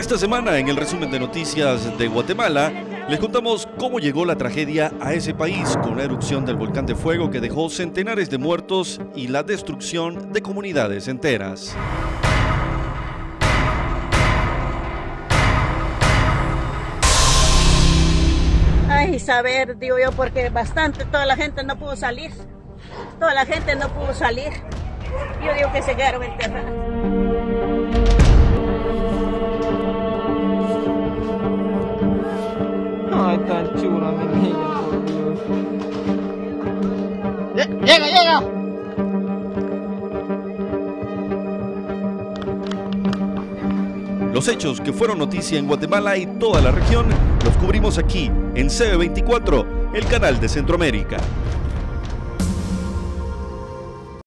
Esta semana, en el resumen de noticias de Guatemala, les contamos cómo llegó la tragedia a ese país con la erupción del volcán de fuego que dejó centenares de muertos y la destrucción de comunidades enteras. Ay, saber, digo yo, porque toda la gente no pudo salir. Toda la gente no pudo salir. Yo digo que se quedaron enterradas. Ay, tan chula mi niña, por Dios. ¡Llega! Los hechos que fueron noticia en Guatemala y toda la región los cubrimos aquí en CB24, el canal de Centroamérica.